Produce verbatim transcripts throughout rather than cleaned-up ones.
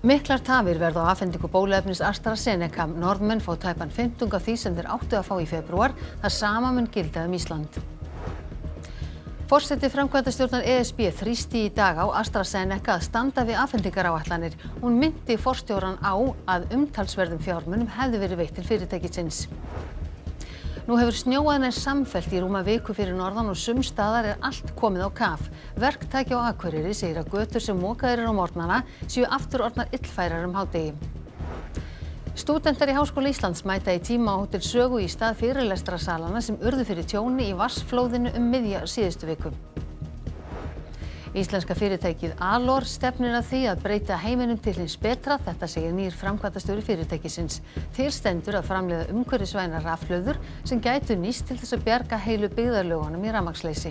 Miklar tafir verða á afhendingu bóluefnis AstraZeneca. Norðmenn fá tæpan fimmtung af því sem þeir áttu að fá í febrúar. Það sama mun gilda um Ísland. Forseti framkvæmdastjórnar E S B þrýsti í dag á AstraZeneca að standa við afhendingaráætlanir. Hún minnti forstjórann á að umtalsverðum fjármunum hefði verið veitt til fyrirtækisins. Nú hefur snjóað nær samfellt í rúma viku fyrir norðan og sums staðar er allt komið á kaf. Verktaki á Akureyri segir að götur sem mokaðir eru á morgnana séu aftur orðnar illfærar um hádegi. Stúdentar í Háskóla Íslands mæta í tíma á Hótel Sögu í stað fyrirlestrasalana sem urðu fyrir tjóni í vatnsflóðinu um miðja síðustu viku. Íslenska fyrirtækið Alor stefnir að því að breyta heiminum til hins betra, þetta segir nýr framkvæmdastjóri fyrirtækisins. Til stendur að framleiða umhverfisvænar rafhlöður sem gætu nýst til þess að bjarga heilu byggðarlögunum í rafmagnsleysi.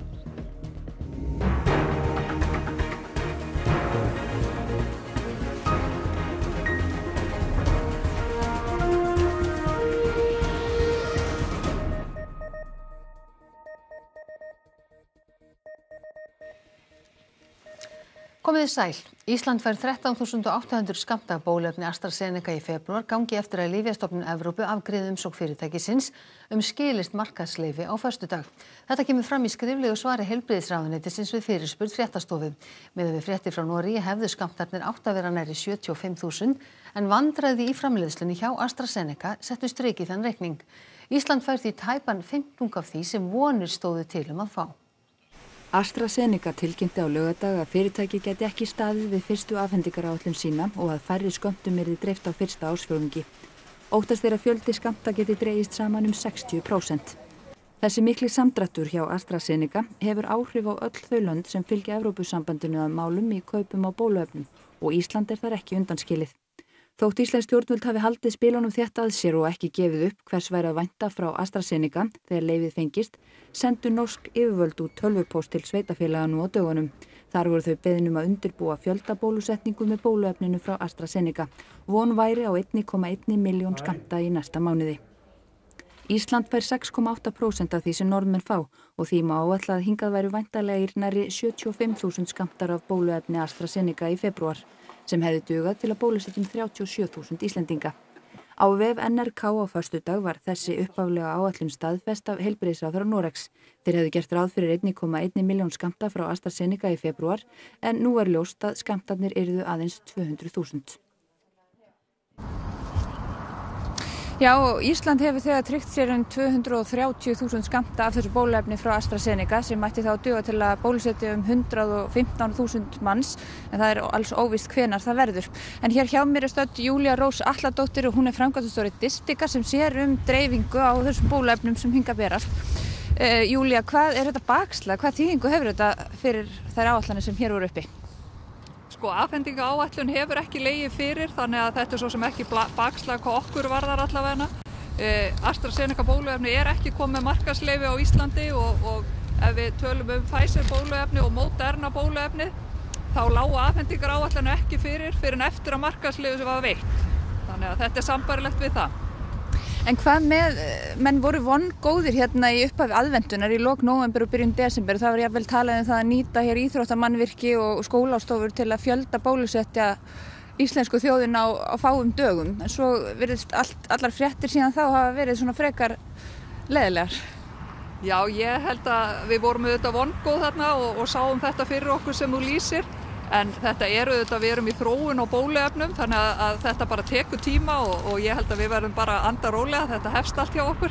Komið þið sæl. Ísland fær þrettán þúsund átta hundruð skammta af bóluefni AstraZeneca í febrúar gangi eftir að Lyfjastofnun Evrópu afgreiði umsókn fyrirtækisins um skilyrtt markaðsleyfi á föstudag. Þetta kemur fram í skriflegu svari heilbrigðisráðuneytisins við fyrirspurn fréttastofu. Miðað við fréttir frá Noregi hefðu skammtarnir átt að vera nærri sjötíu og fimm þúsund en vandræði í framleiðslunni hjá AstraZeneca settu strik í þann reikning. Ísland fær því tæpan fimmtung af því sem vonir stóðu til um að fá. AstraZeneca tilkynnti á laugardag að fyrirtækið gæti ekki staðið við fyrstu afhendingaráætlun sína og að færri skömmtum yrði dreift á fyrsta ársfjórðungi. Óttast er að fjöldi skammta geti dregist saman um sextíu prósent. Þessi mikli samdráttur hjá AstraZeneca hefur áhrif á öll þau lönd sem fylgja Evrópusambandinu að málum í kaupum á bóluefnum og Ísland er þar ekki undanskilið. Þótt íslensk stjórnvöld hafi haldið spilunum þétt að sér og ekki gefið upp hvers væri að vænta frá AstraZeneca þegar leyfið fengist, sendu norsk yfirvöld út tölvupóst til sveitarfélaga nú á dögunum. Þar voru þau beðin um að undirbúa fjöldabólusetningu með bóluefninu frá AstraZeneca. Von væri á einn komma eina milljón skammta í næsta mánuði. Ísland fær sex komma átta prósent af því sem Norðmenn fá og því má áætla að hingað væru væntanlegir nærri sjötíu og fimm þúsund skammtar af bóluefni AstraZeneca í febrúar, sem hefði dugað til að bólusetja um þrjátíu og sjö þúsund Íslendinga. Á vef N R K á föstudag var þessi upphaflega áætlun staðfest af heilbrigðisráðherra Noregs. Þeir hefðu gert ráð fyrir einn komma eina milljón skammta frá AstraZeneca í febrúar en nú er ljóst að skammtarnir yrðu aðeins tvö hundruð þúsund. Já, Ísland hefur þegar tryggt sér um tvö hundruð og þrjátíu þúsund skammta af þessu bóluefni frá AstraZeneca sem mætti þá duga til að bólusetja um hundrað og fimmtán þúsund manns en það er alls óvíst hvenær það verður. En hér hjá mér er stödd Júlía Rós Atladóttir og hún er framkvæmdastjóri Distika sem sér um dreifingu á þessum bóluefnum sem hingað berast. Uh, Júlía, hvað er þetta bakslag? Hvað þýðingu hefur þetta fyrir þær áætlanir sem hér voru uppi? Sko, afhendingaráætlun hefur ekki legið fyrir þannig að þetta er svo sem ekki bakslag hvað okkur varðar allavega. Eh, AstraZeneca bóluefni er ekki komið markaðsleyfi á Íslandi og, og ef við tölum um Pfizer bóluefni og Moderna bóluefni þá lágu afhendingaráætlun ekki fyrir fyrir en eftir að markaðsleyfi sem var veitt. Þannig að þetta er sambarilegt við það. En hvað með, menn voru vongóðir hérna í upphafi aðventunar í lok nóvember og byrjun desember og það var jafnvel talað um það að nýta hér íþróttamannvirki og skólastofur til að fjölda bólusetja íslensku þjóðina á, á fáum dögum. En svo virðist allt, allar fréttir síðan þá hafa verið svona frekar leiðilegar. Já, ég held að við vorum auðvitað vongóð þarna og, og sáum þetta fyrir okkur sem þú lýsir. En þetta er auðvitað, við erum í þróun og bóluefnum þannig að, að þetta bara tekur tíma og, og ég held að við verðum bara að anda rólega, þetta hefst allt hjá okkur.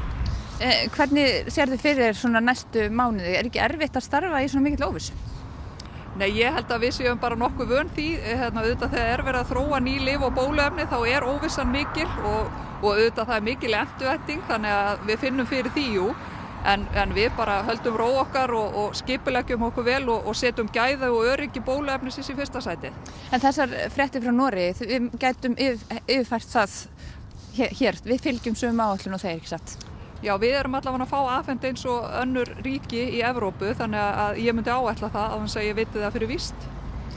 Eh, hvernig sér þið fyrir svona næstu mánuði? Er ekki erfitt að starfa í svona mikill óvissu? Nei, ég held að við séum bara nokkuð vön því, hérna, auðvitað þegar er verið að þróa ný lyf og bóluefni þá er óvissan mikil og, og auðvitað það er mikil endurvænting þannig að við finnum fyrir því, jú. En, en við bara höldum ró okkar og, og skipuleggjum okkur vel og, og setjum gæða og öryggi bóluefnisins í fyrsta sæti. En þessar fréttir frá Noregi, við gætum yfir, yfirfært það hér, hér, við fylgjum sömu áætlun og þeir, ekki satt? Já, við erum allavega að fá afhent eins og önnur ríki í Evrópu, þannig að ég myndi áætla það á þess að ég viti það fyrir víst.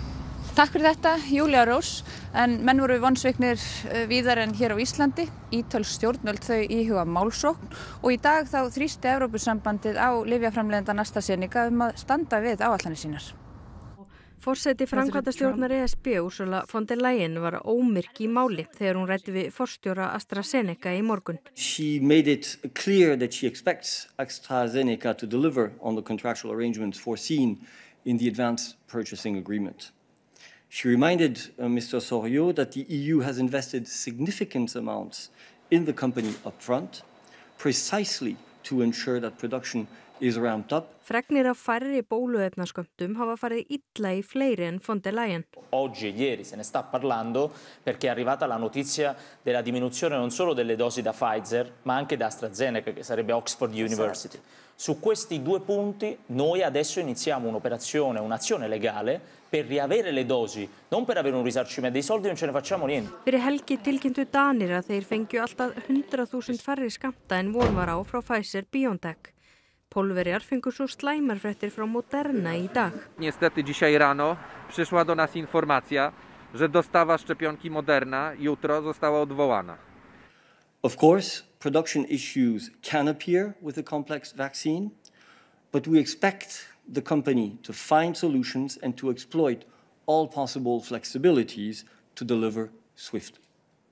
Takk fyrir þetta, Júlía Rós, en menn voru vonsviknir víðar en hér á Íslandi. Ítölsk stjórnvöld þau íhuga málsókn og í dag þá þrýsti Evrópusambandið á lyfjaframleiðandann AstraZeneca um að standa við áætlanir sínar. Forseti framkvæmdastjórnar E S B Ursula von der Leyen var ómyrk í máli þegar hún ræddi við forstjóra AstraZeneca í morgun. She made it clear that she expects AstraZeneca to deliver on the contractual arrangements foreseen in the advance purchasing agreement. She reminded uh, Mister Soriot that the E U has invested significant amounts in the company upfront, precisely to ensure that production is ramped up. Fregnir af færri bóluefnaskömmtum hafa farið illa í fleiri en von der Leyen. Oggi e ieri se ne sta parlando perché è arrivata la notizia della diminuzione non solo delle dosi da Pfizer, ma anche da AstraZeneca, che sarebbe Oxford University. Esatto. Su questi due punti noi adesso iniziamo un'operazione, un'azione legale per riavere le dosi, non per avere un risarcimento dei soldi, non ce ne facciamo niente. Fyrir helgi tilkynntu Danir að þeir fengju alltaf hundrað þúsund færri skammta en von var á frá Pfizer-BioNTech. Pólverjar fengu svo slæmar fréttir frá Moderna í dag. Niestety dzisiaj rano przyszła do nas informacja, że dostawa szczepionki Moderna jutro została odwołana. Of course, production issues can appear with a complex vaccine, but we expect the company to find solutions and to exploit all possible flexibilities to deliver swiftly.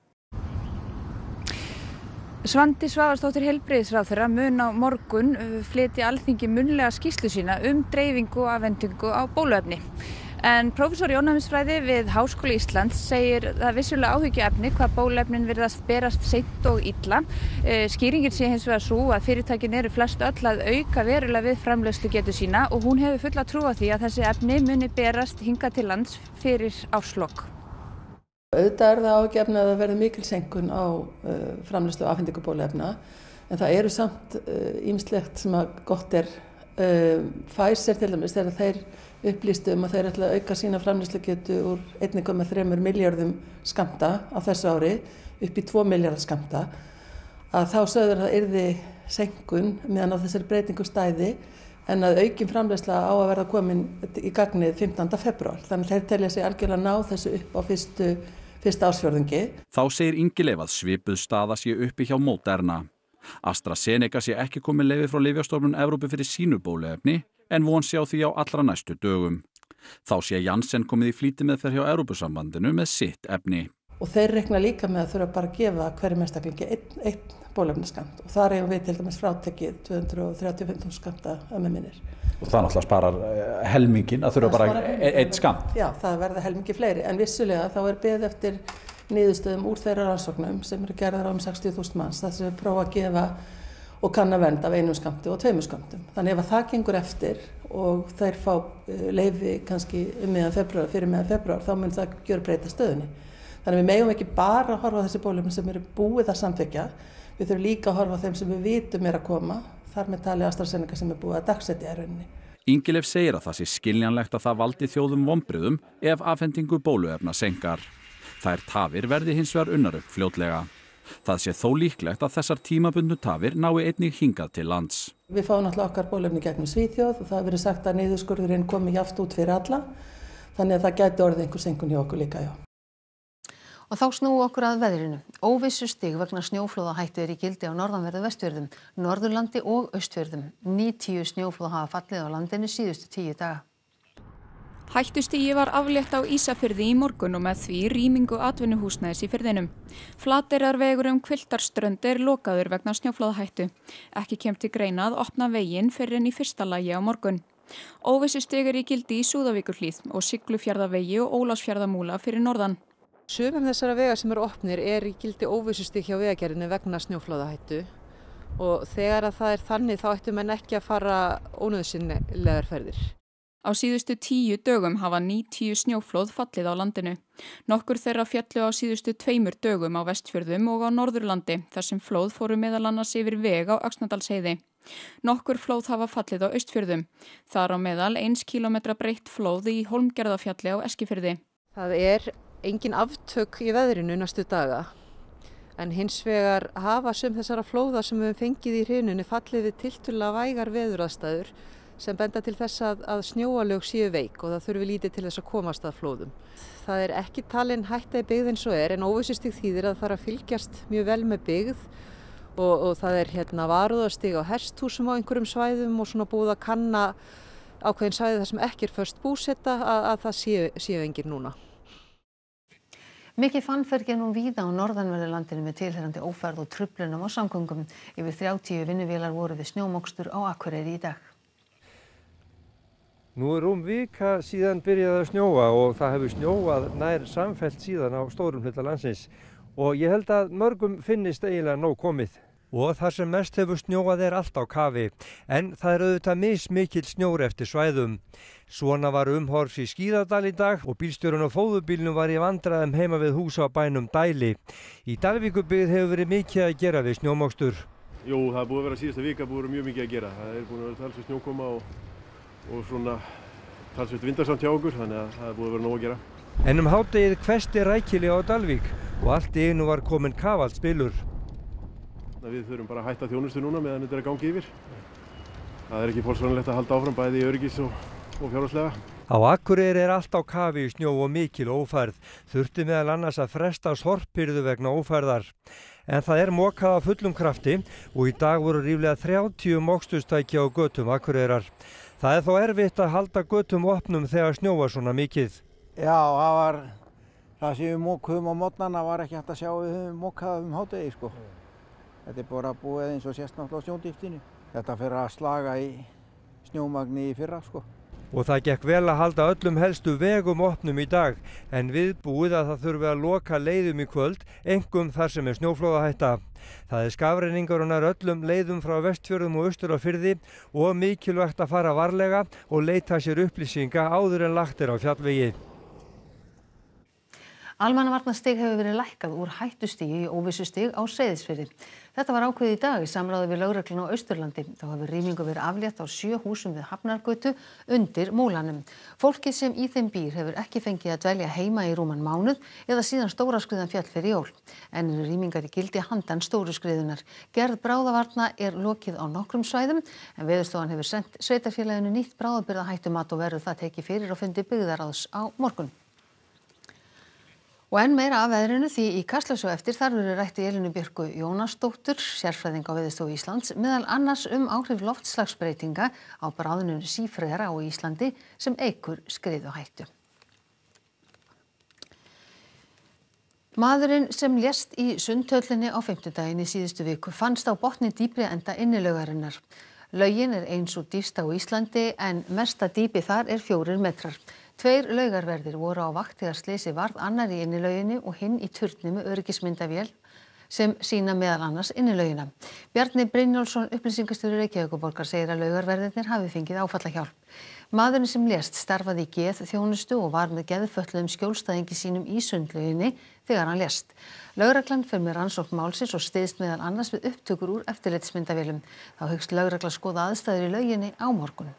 Svandís Svavarsdóttir heilbrigðisráðherra mun á morgun flytja Alþingi munnlega skýrslu sína um dreifingu og afhendingu á bóluefni. En prófessor í ónæmisfræði við Háskóla Íslands segir það vissulega áhyggjuefni hvað bóluefnin virðast berast seint og illa. Skýringin sé hins vegar sú að fyrirtækin eru flest öll að auka verulega við framleiðslugetu sína og hún hefur fulla trú á því að þessi efni muni berast hingað til lands fyrir árslok. Auðvitað er það áhyggjuefni að það verði mikil seinkun á uh, framleiðslu og afhendingu bóluefna, en það eru samt ýmislegt uh, sem að gott er. Uh, Pfizer til dæmis þegar þeir upplýstu um að þeir ætla að auka sína framleiðslugetu úr einn komma þremur milljörðum skammta á þessu ári upp í tvo milljarða skammta, að þá sögður það yrði seinkun meðan á þessari breytingu stæði, en að aukin framleiðsla á að verða komin í gagnið fimmtánda febrúar. Þannig þeir telja sig algjörlega ná þessu upp á fyrstu, fyrsta ársfjórðungi. Þá segir Ingileif að svipuð staða sé uppi hjá Moderna. AstraZeneca sé ekki komið leyfi frá Lyfjastofnun Evrópu fyrir sínu bóluefni, en von sé á því á allra næstu dögum. Þá sé Janssen komið í flýtimeðferð hjá Evrópusambandinu með sitt efni. Og þeir reikna líka með að þurfa bara að gefa hverjum einstaklingi einn, einn bóluefnaskammt. Og þar eigum við til dæmis frátekið tvö hundruð þrjátíu og fimm þúsund skammta að með minnir. Og það náttúrulega sparar helmingin að þurfa bara einn skammt. Já, það verða helmingi fleiri, en vissulega þá er beðið eftir niðurstöðum úr þeirra rannsóknum sem eru gerðar á um sextíu þúsund manns, þar sem við prófa að gefa og kanna vernd af einum skammti og tveimur skammtum. Þannig ef að það gengur eftir og þeir fá leyfi kannski um meðan febrúar, fyrir meðan febrúar, þá mun það gjörbreyta stöðunni. Þannig við megum ekki bara að horfa á þessi bóluefni sem eru búið að samþykkja, við þurfum líka að horfa á þeim sem við vitum er að koma, þar með talið AstraZeneca sem er búið að dagsetja í rauninni. Ingileif segir að það sé skiljanlegt að það valdi þjóðum vonbrigðum ef afhendingu bóluefna seinkar. Þær tafir verði hins vegar unnar upp fljótlega. Það sé þó líklegt að þessar tímabundnu tafir nái einnig hingað til lands. Við fáum náttúrulega okkar bóluefni gegnum Svíþjóð og það hefur verið sagt að niðurskurðurinn komi jafnt út fyrir alla, þannig að það gæti orðið einhver seinkun hjá okkur líka, já. Og þá snúum okkur að veðrinu. Óvissustig vegna snjóflóðahættu er í gildi á norðanverðu Vestfjörðum, Norðurlandi og Austfjörðum. níutíu snjóflóð hafa fallið á landinu síðustu tíu daga. Hættustigi var aflétt á Ísafirði í morgun og með því rýmingu atvinnuhúsnæðis í firðinum. Flateyrarvegur um Hvilftarströnd er lokaður vegna snjóflóðahættu. Ekki kemur til greina að opna veginn fyrr en í fyrsta lagi á morgun. Óvissustig er í gildi í Súðavíkurhlíð og Siglufjarðavegi og Ólafsfjarðarmúla fyrir norðan. Sumum þessara vega sem eru opnir er í gildi óvissustig hjá vegagerðinni vegna snjóflóðahættu og þegar að það er þannig þá ættu menn ekki að fara ónauðsynlegar ferðir. Á síðustu tíu dögum hafa níutíu snjóflóð fallið á landinu. Nokkur þeirra féllu á síðustu tveimur dögum á Vestfjörðum og á Norðurlandi þar sem flóð fóru meðal annars yfir veg á Öxnadalsheiði. Nokkur flóð hafa fallið á Austfjörðum. Þar á meðal eins kílómetra breitt flóð í Hólmgerðarfjalli á Eskifirði. Það er engin aftök í veðrinu næstu daga, en hins vegar hafa sum þessara flóða sem við fengið í hrununni fallið við tiltölulega vægar veðuraðstæður sem benda til þess að, að snjóalög séu veik og það þurfi lítið til þess að komast að flóðum. Það er ekki talin hætta í byggð eins og er, en óvissustig þýðir að það þarf að fylgjast mjög vel með byggð og, og það er hérna varúðarstig á hesthúsum á einhverjum svæðum og svona búið að kanna ákveðin svæði þar sem ekki er föst búseta að, að það séu, séu engir núna. Mikið fannfergi er nú víða á norðanverðu landinu með tilheyrandi ófærð og truflunum á samgöngum. Yfir þrjátíu vinnuvélar voru við snjómokstur á Akureyri í dag. Nú er rúm vika síðan byrjaði að snjóa og það hefur snjóað nær samfellt síðan á stórum hluta landsins. Og ég held að mörgum finnist eiginlega nóg komið. Og þar sem mest hefur snjóað er allt á kafi, en það er auðvitað mismikill snjór eftir svæðum. Svona var umhorfs í Skíðadal í dag og bílstjórinn á fóðubílnum var í vandræðum heima við hús á bænum Dæli. Í Dalvíkurbyggð hefur verið mikið að gera við snjómokstur. Jú, það er búið að vera síðasta vika, búið að vera mjög mikið að gera. Það er búið að vera talsvert snjókoma og, og svona talsvert vindarsamt hjá okkur, þannig að það er búið að vera nóg að gera. En um hádegið hvessti rækilega á Dalvík og allt í einu var komin kafalt spilur. Við þurfum bara að hætta þjónustu núna meðan þetta er að gangi yfir. Það er ekki forsvaranlegt að halda áfram bæði í öryggis og, og fjárhagslega. Á Akureyri er allt á kafi í snjó og mikil ófærð. Þurfti meðal annars að fresta sorphirðu vegna ófærðar. En það er mokað af fullum krafti og í dag voru ríflega þrjátíu moksturstæki á götum Akureyrar. Það er þó erfitt að halda götum opnum þegar snjóar svona mikið. Já, það var það sem við mokuðum á morgnana var ekki hægt að sjá við höfum mokað um hádegi sko. Þetta er bara búið eins og sést náttúrulega á snjódýftinu. Þetta fyrir að slaga í snjómagni í fyrra sko. Og það gekk vel að halda öllum helstu vegum opnum í dag, en viðbúið að það þurfi að loka leiðum í kvöld, einkum þar sem er snjóflóðahætta. Það er skafrenningar og nær öllum leiðum frá Vestfjörðum og austur á firði og mikilvægt að fara varlega og leita sér upplýsinga áður en lagt er á fjallvegi. Almannavarnastig hefur verið lækkað úr hættustigi í óvissustig á Seyðisfirði. Þetta var ákveðið í dag í samráði við lögregluna á Austurlandi. Þá hefur rýmingu verið aflétt á sjö húsum við Hafnargötu undir Múlanum. Fólkið sem í þeim býr hefur ekki fengið að dvelja heima í rúman mánuð eða síðan stóra skriðan féll fyrir jól. En eru rýmingar í gildi handan stóru skriðunar. Gerð bráðavarna er lokið á nokkrum svæðum en Veðurstofan hefur sent sveitarfélaginu nýtt bráðabirgðahættumat og verður það tekið fyrir á fundi byggðarráðs á morgun. Og enn meira af veðrinu því í Kastljósi á eftir þar verður rætt í Elínu Björku Jónasdóttur, sérfræðing á Veðurstofu Íslands, meðal annars um áhrif loftslagsbreytinga á bráðnun sífrera á Íslandi sem eykur skriðuhættu. Maðurinn sem lést í Sundhöllinni á fimmtudaginn í síðustu viku fannst á botni dýpri enda innilaugarinnar. Laugin er ein sú dýpsta á Íslandi en mesta dýpi þar er fjórir metrar. Tveir laugarverðir voru á vakt þegar slysið varð, annar í innilauginni og hinn í turni með öryggismyndavél sem sýna meðal annars innilaugina. Bjarni Brynjólfsson, upplýsingastjóri Reykjavíkurborgar, segir að laugarverðirnir hafi fengið áfallahjálp. Maðurinn sem lést starfaði í geðþjónustu og var með geðfötluðum skjólstæðingi sínum í Sundlauginni þegar hann lést. Lögreglan fer með rannsókn málsins og styðst meðal annars við upptökur úr eftirlitsmyndavélum. Þá hyggst lögregla skoða aðstæður í lauginni á morgun.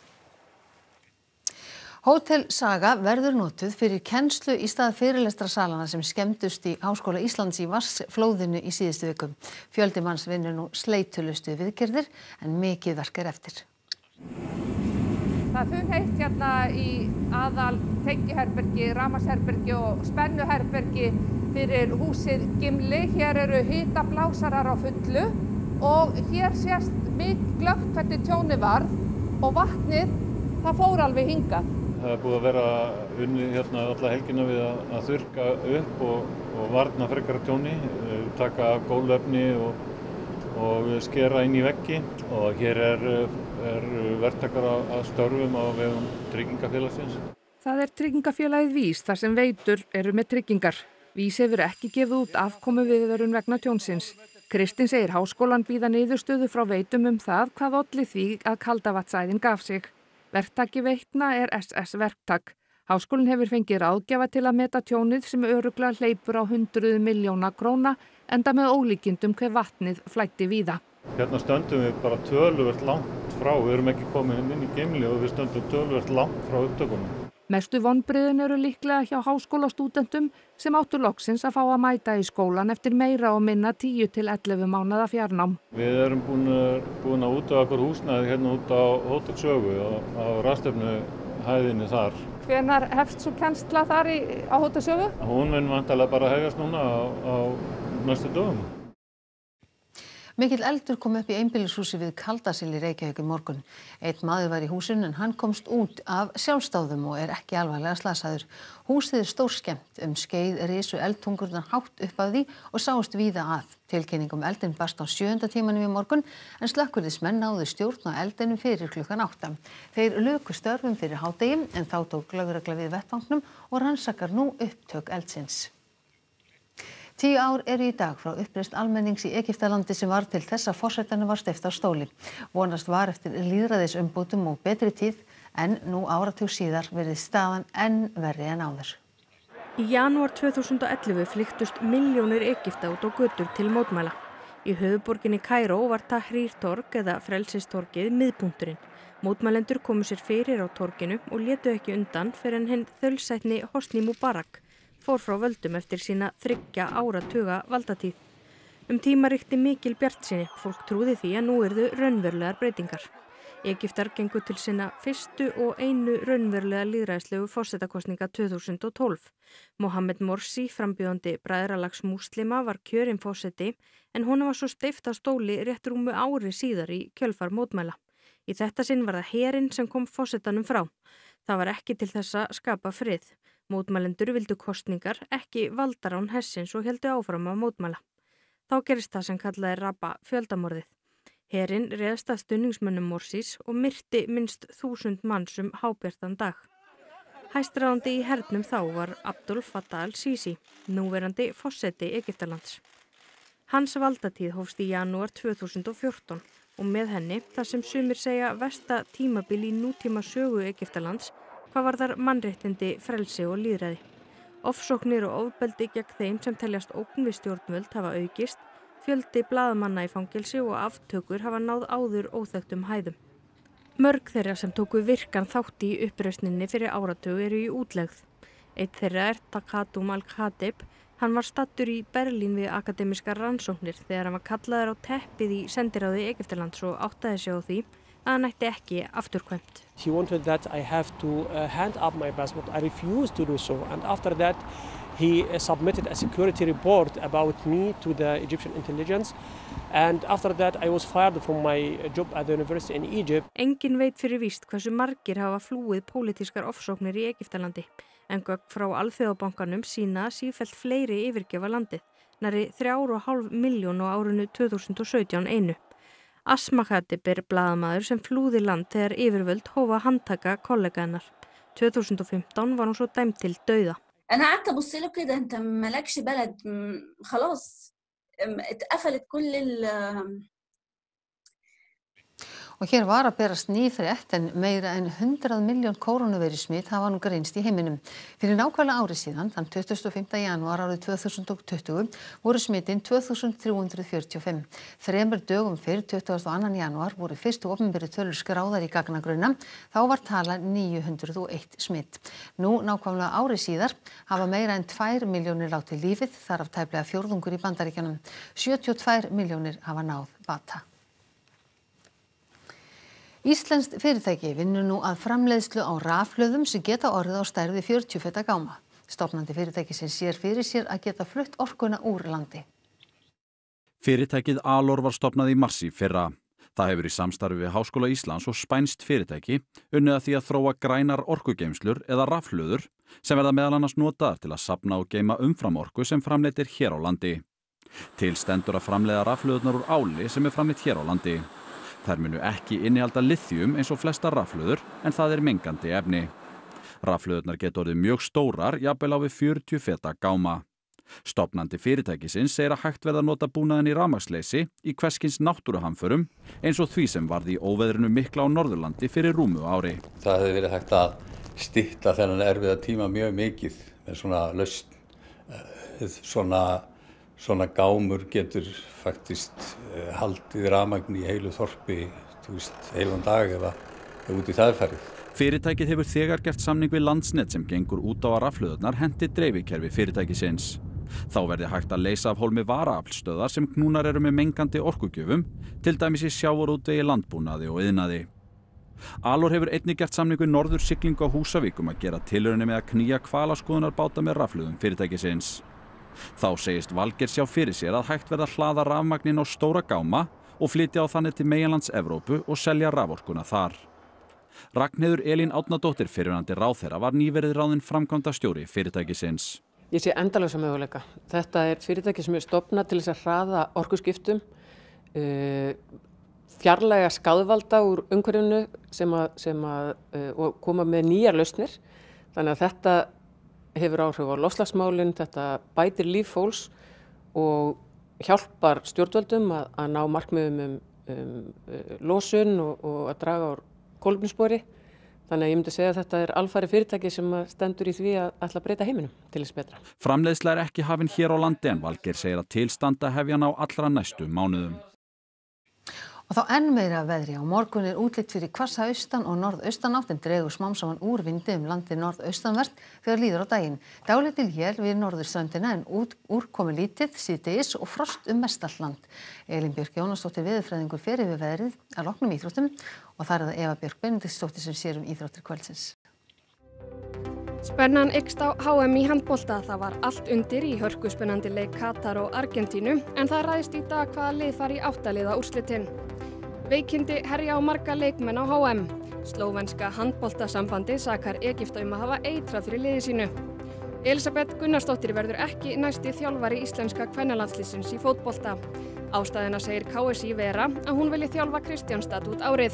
Hótel Saga verður notuð fyrir kennslu í stað fyrirlestrasalana sem skemmdust í Háskóla Íslands í vatnsflóðinu í síðustu viku. Fjöldi manns vinnur nú sleitulustu viðgerðir en mikið verk er eftir. Það er funheitt hérna í aðal tengiherbergi, rafmagnsherbergi og spennuherbergi fyrir húsið Gimli. Hér eru hitablásarar á fullu og hér sést mikið glöggt hvernig tjónið varð og vatnið það fór alveg hingað. Það er búið að vera unni hérna alla helgina við að, að þurrka upp og, og varna frekara tjóni, taka gólfefni og, og skera inn í veggi og hér er, er verktakar að störfum á vegum tryggingafélagsins. Það er tryggingafélagið Vís þar sem veitur eru með tryggingar. Vís hefur ekki gefið út afkomu viðvörun vegna tjónsins. Kristinn segir háskólann bíða niðurstöðu frá veitum um það hvað olli því að Kaldavatnsæðin gaf sig. Verktaki Veitna er S S verktak. Háskólinn hefur fengið ráðgjafa til að meta tjónið sem örugglega hleypur á hundruð milljóna króna enda með ólíkindum hve vatnið flæddi víða. Hérna stöndum við bara töluvert langt frá, við erum ekki komin inn í Gimli og við stöndum töluvert langt frá upptökunum. Mestu vonbrigðin eru líklega hjá háskólastúdentum sem áttu loksins að fá að mæta í skólan eftir meira og minna tíu til ellefu mánaða fjarnám. Við erum búin, búin að útvega okkur húsnæði hérna út á Hótel Sögu á, á ráðstefnuhæðinni þar. Hvenær hefst svo kennsla þar í, á Hótel Sögu? Hún mun vantarlega bara hefjast núna á, á næstu dögum. Mikill eldur kom upp í einbýlishúsi við Kaldasil í Reykjavík í morgun. Einn maður var í húsinu en hann komst út af sjálfsdáðum og er ekki alvarlega slasaður. Húsið er stórskemmt, um skeið risu eldtungurnar hátt upp af því og sáust víða að. Tilkynning um eldinn barst á sjöunda tímanum í morgun en slökkviliðsmenn náðu stjórn á eldinum fyrir klukkan átta. Þeir luku störfum fyrir hádegi en þá tók lögregla við vettvangnum og rannsakar nú upptök eldsins. Tíu ár eru í dag frá uppreisn almennings í Egyptalandi sem var til þess að forsetanum var steypt af stóli. Vonast var eftir lýðræðisumbótum og betri tíð en nú áratug síðar virðist staðan enn verri en áður. Í janúar tvö þúsund og ellefu flykktust milljónir Egypta út á götur til mótmæla. Í höfuðborginni Kaíró var Tahrir torg eða frelsistorgið miðpunkturinn. Mótmælendur komu sér fyrir á torginu og létu ekki undan fyrr en hinn þaulsætni Hosni Mubarak fór frá völdum eftir sína þriggja áratuga valdatíð. Um tíma ríkti mikil bjartsýni, fólk trúði því að nú yrðu raunverulegar breytingar. Egyptar gengu til sinna fyrstu og einu raunverulega lýðræðislegu forsetakosninga tvö þúsund og tólf. Mohamed Morsi, frambjóðandi Bræðralags múslima, var kjörinn forseti en honum var svo steypt af stóli rétt rúmu ári síðar í kjölfar mótmæla. Í þetta sinn var það herinn sem kom forsetanum frá. Það var ekki til þess að skapa frið. Mótmælendur vildu kosningar, ekki valdarán hersins og héldu áfram að mótmæla. Þá gerist það sem kallaði Rabba fjöldamorðið. Herinn réðst að stuðningsmönnum Morsis og myrti minnst þúsund manns um hábjartan dag. Hæstráðandi í hernum þá var Abdul Fattah al-Sisi, núverandi forseti Egyptalands. Hans valdatíð hófst í janúar tvö þúsund og fjórtán og með henni það sem sumir segja versta tímabil í nútíma sögu Egyptalands hvað varðar mannréttindi, frelsi og lýðræði. Ofsóknir og ofbeldi gegn þeim sem teljast ógn við stjórnvöld hafa aukist, fjöldi blaðamanna í fangelsi og aftökur hafa náð áður óþekktum hæðum. Mörg þeirra sem tóku virkan þátt í uppreisninni fyrir áratug eru í útlegð. Einn þeirra er Takatum al-Khatib. Hann var stattur í Berlín við akademiskar rannsóknir þegar hann var kallaður á teppið í sendiráði Egyptalands og áttaði sig á því að hann ætti ekki afturkvæmt. He wanted that I have to uh, hand up my passport. I refused to do so, and after that he uh, submitted a security report about me to the Egyptian intelligence, and after that I was fired from my job at the university in Egypt. Engin veit fyrir víst hversu margir hafa flúið pólitískar ofsóknir í Egyptalandi, en gögn frá Alþjóðabankanum sýna sífellt fleiri yfirgefa landið, nærri þrjár og hálf milljón á árinu tvö þúsund og sautján einu. Asma Khatib er blaðamaður sem flúði land þegar yfirvöld hófa handtaka kollega hennar. tvö þúsund og fimmtán var hún svo dæmd til dauða. أنا قعدت أبص له كده أنت مالكش بلد خلاص اتقفلت كل ال Og hér var að berast ný frétt en meira en hundrað milljón kórónuveirusmit hafa nú greinst í heiminum. Fyrir nákvæmlega ári síðan, þann tuttugasta og fimmta janúar árið tvö þúsund og tuttugu, voru smitin tvö þúsund þrjú hundruð fjörutíu og fimm. Þremur dögum fyrr, tuttugasta og annan janúar, voru fyrstu opinberu tölur skráðar í gagnagrunna. Þá var tala níu hundruð og eitt smit. Nú nákvæmlega ári síðar hafa meira en tvær milljónir látið lífið, þar af tæplega fjórðungur í Bandaríkjunum. sjötíu og tvær milljónir hafa náð bata. Íslenskt fyrirtæki vinnur nú að framleiðslu á rafhlöðum sem geta orðið á stærð við fjörutíu feta gáma. Stofnandi fyrirtækisins sér fyrir sér að geta flutt orkuna úr landi. Fyrirtækið Alor var stofnað í mars í fyrra. Það hefur í samstarfi við Háskóla Íslands og spænskt fyrirtæki unnið að því að þróa grænar orkugeymslur eða rafhlöður sem verða meðal annars notaðar til að safna og geyma umframorku sem framleitt er hér á landi. Til stendur að framleiða rafhlöðurnar úr áli sem er framleitt hér á landi. Þær munu ekki innihalda lithium eins og flestar rafhlöður en það er mengandi efni. Rafhlöðurnar geta orðið mjög stórar, jafnvel á við fjörutíu feta gáma. Stofnandi fyrirtækisins segir að hægt verða að nota búnaðinn í rafmagnsleysi í hvers kyns náttúruhamförum eins og því sem varð í óveðrinu mikla á Norðurlandi fyrir rúmu ári. Það hefði verið hægt að stytta þennan erfiða tíma mjög mikið með svona lausn, svona Svona gámur getur faktist uh, haldið rafmagn í heilu þorpi, þú veist, heilan dag eða út í það farið. Fyrirtækið hefur þegar gert samning við Landsnet sem gengur út á að rafhlöðurnar henti dreifikerfi fyrirtækisins. Þá verði hægt að leysa af hólmi varaaflstöðvar sem knúnar eru með mengandi orkugjöfum, til dæmis í sjávarútvegi, landbúnaði og iðnaði. Alor hefur einnig gert samning við Norður siglingu á Húsavík um að gera tilraunir með að knýja hvalaskoðunarbáta með rafhlöðum fyrirtækisins. Þá segist Valgeir sjá fyrir sér að hægt verða að hlaða rafmagnin á stóra gáma og flytja á þannig til meginlands Evrópu og selja raforkuna þar. Ragnheiður Elín Árnadóttir, fyrrverandi ráðherra, var nýverið ráðin framkvæmdastjóri fyrirtækisins. Ég sé endalausa möguleika. Þetta er fyrirtæki sem er stofnað til þess að hraða orkuskiptum, uh, fjarlæga skaðvalda úr umhverfinu sem að, sem að, uh, og koma með nýjar lausnir. Þannig að þetta hefur áhrif á loftslagsmálin, þetta bætir líf fólks og hjálpar stjórnvöldum að, að ná markmiðum um, um uh, losun og, og að draga úr kolefnisspori. Þannig að ég myndi segja að þetta er alfarið fyrirtæki sem stendur í því að ætla að breyta heiminum til þess betra. Framleiðsla er ekki hafin hér á landi en Valgeir segir að tilstanda hefja hann á allra næstu mánuðum. Og þá enn meira veðri. Á morgun er útlit fyrir hvassa austan og norðaustanátt en dregur smám saman úr vindi um landið norðaustanvert þegar líður á daginn. Dálítil él við norðurströndina en út, úrkomi lítið síðdegis og frost um mestallt land. Elín Björk Jónasdóttir veðurfræðingur fer yfir veðrið að loknum íþróttum og þar er það Eva Björk Benediktsdóttir sem sér um íþróttir kvöldsins. Spennan eykst á H M í handbolta. Það var allt undir í hörkuspennandi leik Katar og Argentínu en það ræðst í dag hvaða lið fari í áttaliða úrslitin. Veikindi herja á marga leikmenn á H M. Slóvenska handboltasambandið sakar Egypta um að hafa eitrað fyrir liði sínu. Elisabeth Gunnarsdóttir verður ekki næsti þjálfari íslenska kvennalandsliðsins í fótbolta. Ástæðina segir K S í vera að hún vilji þjálfa Kristjánstad út árið.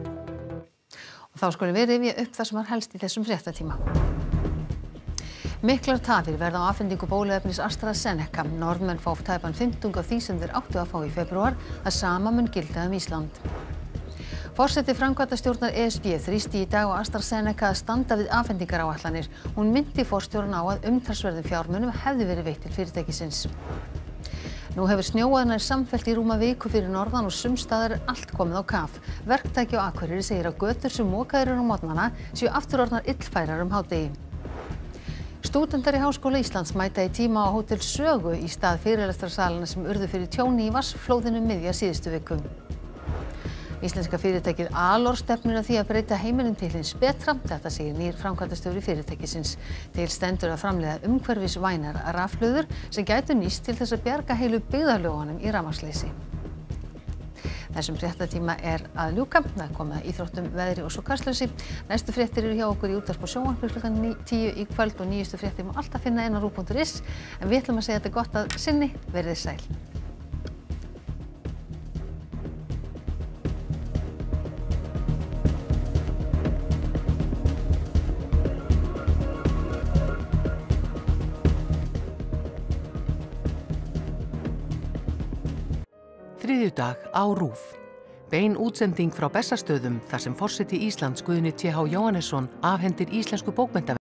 Og þá skulum við rifja upp það sem var helst í þessum fréttatíma. Miklar tafir verða á afhendingu bóluefnis AstraZeneca. Norðmenn fá tæpan fimmtung af því sem þeir áttu að fá í febrúar. Það sama mun gilda um Ísland. Forseti framkvæmdastjórnar E S B þrýsti í dag á AstraZeneca að standa við afhendingaráætlanir. Hún minnti forstjórann á að umtalsverðum fjármunum hefði verið veitt til fyrirtækisins. Nú hefur snjóað nær samfellt í rúma viku fyrir norðan og sums staðar er allt komið á kaf. Verktaki á Akureyri segir að götur sem mokaðir eru á morgnana séu aftur orðnar illfærar um hádegi. Stúdentar í Háskóla Íslands mæta í tíma á Hótel Sögu í stað fyrirlestrarsalana sem urðu fyrir tjóni í vatnsflóðinu miðja síðustu viku. Íslenska fyrirtækið Alor stefnir að því að breyta heiminum til hins betra. Þetta segir nýr framkvæmdastjóri fyrirtækisins. Til stendur að framleiða umhverfisvænar rafhlöður sem gætu nýst til þess að bjarga heilu byggðarlögunum í rafmagnsleysi. Þessum fréttatíma er að ljúka. Það er komið að íþróttum, veðri og svo kastljósi. Næstu fréttir eru hjá okkur í útvarpi og sjónvarpi klukkan tíu í kvöld og nýjustu fréttir má alltaf finna inn á ruv punktur is. En við ætlum að segja þetta gott að sinni. Verið sæl. Þriðjudag á RÚV. Bein útsending frá Bessastöðum þar sem forseti Íslands Guðni T H Jóhannesson afhendir íslensku bókmenntaverðlaun.